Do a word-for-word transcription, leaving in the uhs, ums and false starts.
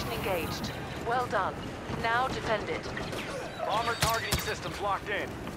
Station engaged. Well done. Now defend it. Bomber targeting systems locked in.